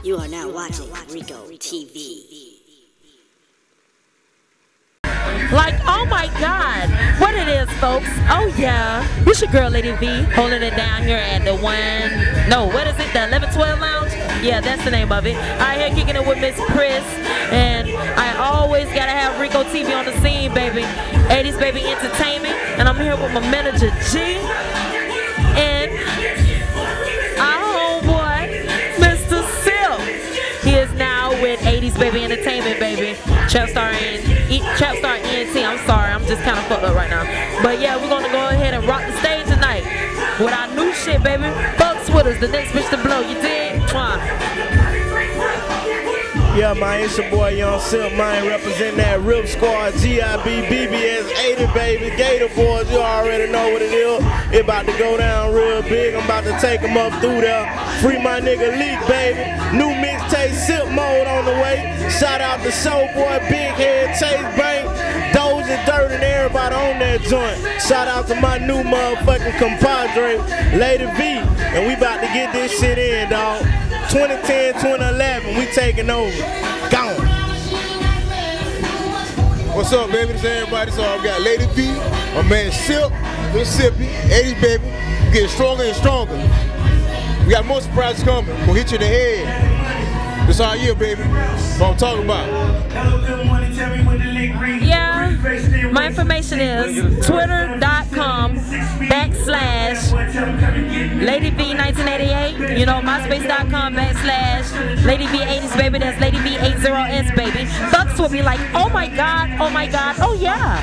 You are now watching Rico TV. Like, oh my God, what it is, folks? Oh yeah, it's your girl Lady V, holding it down here at the what is it, the 1112 Lounge? Yeah, that's the name of it. Out here kicking it with Miss Chris, and I always gotta have Rico TV on the scene, baby. 80s Baby Entertainment, and I'm here with my manager G, and our homeboy, Mr. Silk. He is now with 80s Baby Entertainment, baby. Trap Star ENT. I'm sorry, I'm just kind of fucked up right now. But yeah, we're gonna go ahead and rock the stage tonight with our new shit, baby. Fucks with us, the next bitch to blow. You dig? Yeah, man, it's your boy Young Silk, man, representing that Rip Squad, GIB, BBS, 80, baby, Gator Boys, you already know what it is. It about to go down real big, I'm about to take them up through there. Free my nigga Leak, baby. New mixtape, Silk Mode on the way. Shout out to Showboy, Big Head, Chase Bank, Doja Dirt, and everybody on that joint. Shout out to my new motherfucking compadre, Lady V, and we about to get this shit in, dog. 2010, 2011, we taking over. Gone. What's up, baby? This is everybody. So I got Lady V, my man Silk, Mississippi, 80s baby. We getting stronger and stronger. We got more surprises coming. Gonna hit you in the head. This our year, baby. That's what I'm talking about. Yeah, my information is twitter.com/Lady V 1988. You know, myspace.com/Lady V 80s baby. That's Lady V 80S baby. Fucks with me like, oh my God, oh my God, oh yeah.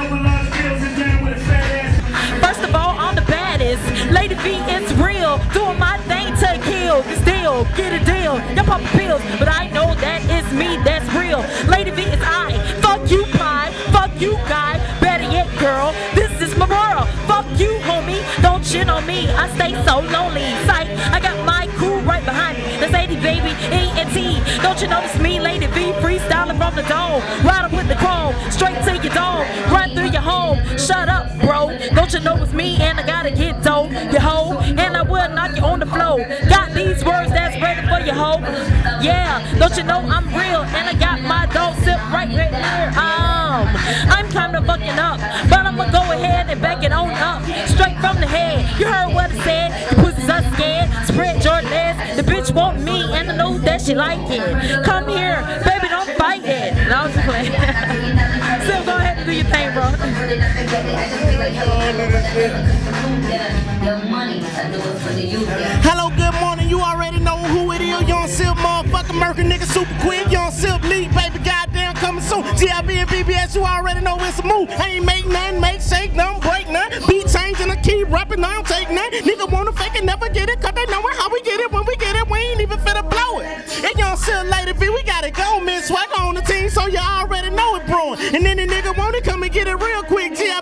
First of all, I'm the baddest. Lady V is real. Doing my thing to kill. This deal, get a deal. Y'all pop pills, but I know that is me. That's real. Lady V is I. Fuck you, pie. Fuck you, guy. Better yet, girl. This is my world. Fuck you, homie. Don't shit on me. I stay so lonely. Sight. I got my crew right behind me. That's 80 baby, ENT. Don't you notice me, Lady V, freestyling from the dome. Ride up with the chrome, straight to your dome. Run through your home. Shut up, bro. Don't you know it's me and I gotta get dope, you hoe. And I will knock you on the floor. Got these words that's ready for you, hoe. Yeah, don't you know I'm real and I got my dog sip right here. I'm kinda fucking up, but I'ma go ahead and back it on up. Straight from the head. You heard what I said. The pussies are scared. Spread your legs. The bitch want me and I know that she like it. Come here, baby, don't fight it. No, I'm just playing. So go ahead and do your thing, bro. Hello, good morning, you already know who it is. Young Silk, motherfucking American nigga, super quick. Young Silk League, baby, goddamn coming soon. GIB and BBS, you already know it's a move. I ain't make nothing, make shake nothing, break nothing. Beat changing, I keep rapping, I don't take nothing. Nigga wanna fake it, never get it, cause they know how we get it. When we get it, we ain't even finna blow it. And Young Silk, Lady V, we gotta go, Miss Swagger on the team, so you already know it brewing. And then the nigga wanna come and get it real quick, GIB.